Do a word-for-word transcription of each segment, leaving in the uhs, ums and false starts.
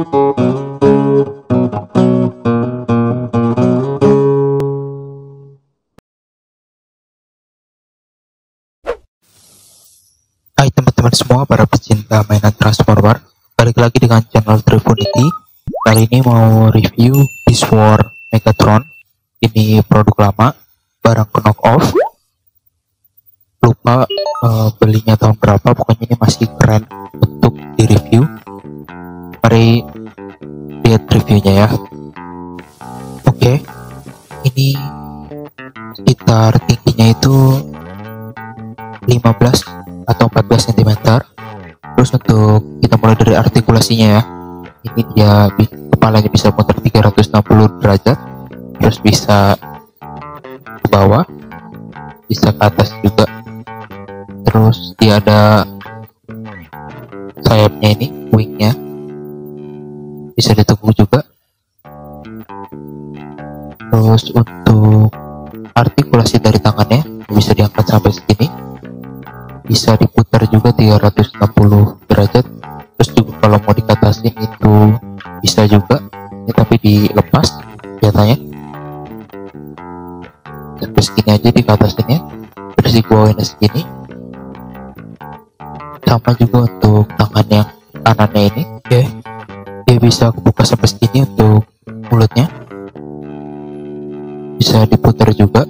Hai teman-teman semua, para pecinta mainan Transformer, balik lagi dengan channel Trifunity. Kali ini mau review Beast War Megatron. Ini produk lama, barang knock off. Lupa uh, belinya tahun berapa, pokoknya ini masih keren untuk di review. Mari lihat reviewnya ya. Oke, ini sekitar tingginya itu lima belas atau empat belas sentimeter. Terus untuk kita mulai dari artikulasinya ya, ini dia kepalanya bisa muter tiga ratus enam puluh derajat, terus bisa ke bawah, bisa ke atas juga. Terus dia ada sayapnya, ini wingnya bisa ditekuk juga. Terus untuk artikulasi dari tangannya bisa diangkat sampai segini, bisa diputar juga tiga ratus enam puluh derajat. Terus juga kalau mau dikatasin itu bisa juga ya, tapi dilepas biasanya sampai segini aja dikatasinnya, terus dibawain segini. Sama juga untuk tangan yang kanannya ini, oke, dia bisa kebuka sampai segini untuk mulutnya, bisa diputar juga.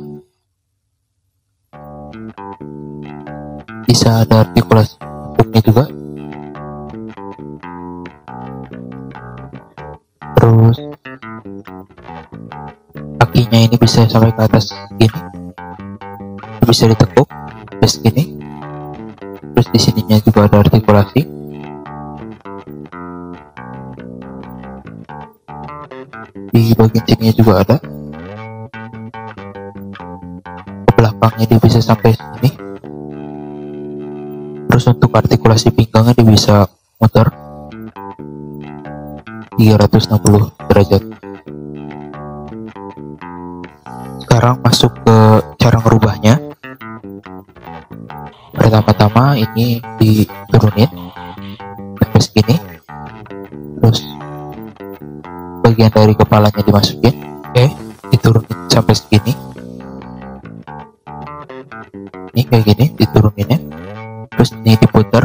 Bisa ada artikulasi bentuknya juga. Terus kakinya ini bisa sampai ke atas gini, bisa ditekuk terus gini. Terus di sininya juga ada artikulasi. Di bagian sini juga ada. Ke belakangnya dia bisa sampai sini. Terus untuk artikulasi pinggangnya dia bisa muter tiga ratus enam puluh derajat. Sekarang masuk ke cara ngerubahnya. Pertama-tama ini diturunin sampai segini, terus bagian dari kepalanya dimasukin, oke, diturunin sampai segini. Ini kayak gini dituruninnya. Terus ini diputar,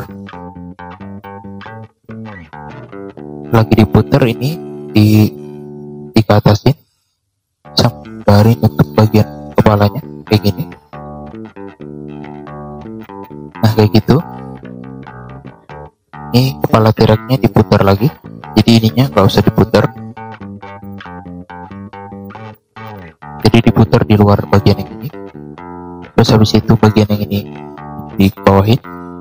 lagi diputar, ini di dikatasin sampai untuk bagian kepalanya kayak gini. Nah kayak gitu. Ini kepala T-Rex-nya diputar lagi, jadi ininya nggak usah diputar, jadi diputar di luar bagian yang ini. Terus habis itu bagian yang ini dibawahin,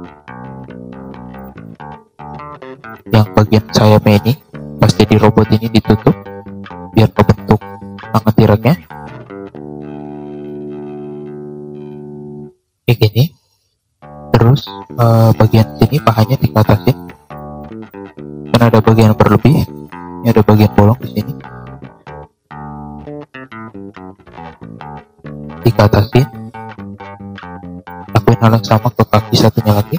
yang bagian sayapnya ini pasti di robot ini ditutup biar kebentuk tangan T-Rex-nya kayak gini. Terus uh, bagian sini pahanya dikatasin, kan ada bagian berlebih, ini ada bagian bolong di sini, dikatasin. Lakuin hal yang sama ke kaki satunya lagi.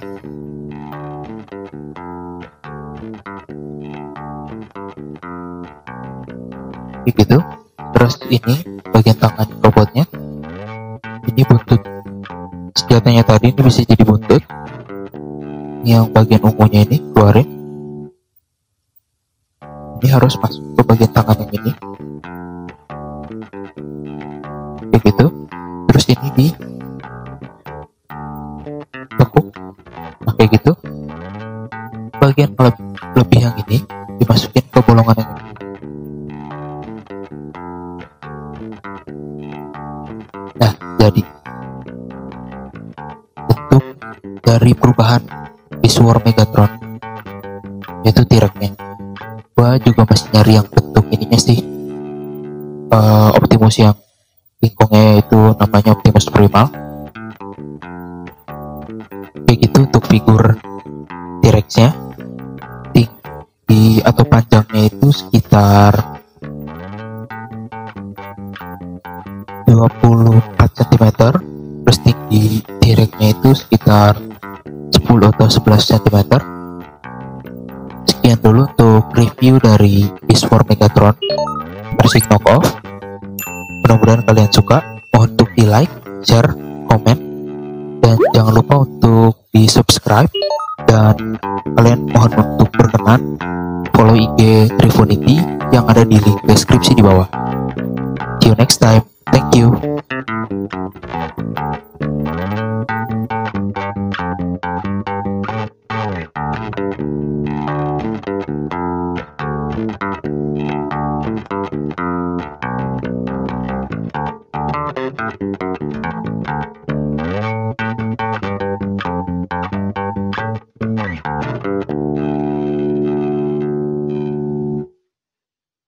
Begitu. Terus ini bagian tangan robotnya, ini buntut senjatanya tadi ini bisa jadi buntut. Yang bagian ungunya ini keluarin, ini harus masuk ke bagian tangan yang ini begitu. Terus ini di tekuk, nah kayak gitu. Bagian lebih yang ini dimasukin ke bolongan yang ini. Nah jadi bentuk dari perubahan Beast War Megatron, yaitu T-Rex-nya. Gua juga masih nyari yang bentuk ininya sih, uh, Optimus yang bingkongnya itu namanya Optimus Primal. Begitu untuk figur T-Rex-nya, tinggi atau panjangnya itu sekitar dua puluh empat sentimeter. Terus tinggi T-Rex-nya itu sekitar sepuluh atau sebelas sentimeter. sekian dulu untuk review dari Beast War Megatron versi knockoff. Mudah-mudahan kalian suka. Mohon untuk di like, share, komen, dan jangan lupa untuk di subscribe, dan kalian mohon untuk berkenan follow I G Trifunity yang ada di link deskripsi di bawah. See you next time. Thank you. Thank you.